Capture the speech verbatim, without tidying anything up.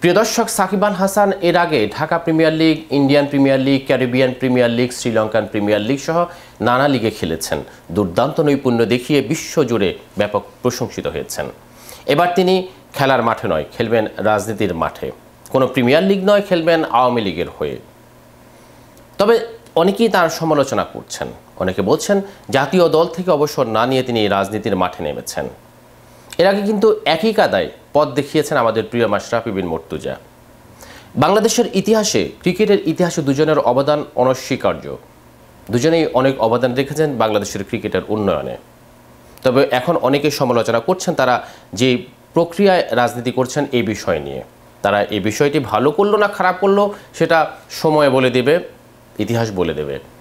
প্রিয় দর্শক, সাকিব আল হাসান এর আগে Dhaka premier league, Indian premier league, Caribbean premier league, Sri Lankan premier league সহ নানা লিগে খেলেছেন। দুর্দান্ত নৈপুণ্য দেখিয়ে বিশ্বজুড়ে ব্যাপক প্রশংসিত হয়েছেন। এবার তিনি খেলার মাঠে নয়, খেলবেন রাজনীতির মাঠে। কোনো প্রিমিয়ার লিগ নয়, খেলবেন আওয়ামী লীগের হয়ে। তবে অনেকেই তার সমালোচনা করছেন। অনেকে বলছেন জাতীয় দল থেকে অবসর না নিয়ে তিনি রাজনীতির মাঠে নেমেছেন। এর আগে কিন্তু একই কাদায় পথ দেখিয়েছেন আমাদের প্রিয় মাশরাফি বিন মুর্তজা। বাংলাদেশের ইতিহাসে, ক্রিকেটের ইতিহাসে দুজনের অবদান অনস্বীকার্য। দুজনেই অনেক অবদান রেখেছেন বাংলাদেশের ক্রিকেটের উন্নয়নে। তবে এখন অনেকে সমালোচনা করছেন তারা যে প্রক্রিয়ায় রাজনীতি করছেন এই বিষয় নিয়ে। তারা এই বিষয়টি ভালো করলো না খারাপ করলো সেটা সময় বলে দেবে, ইতিহাস বলে দেবে।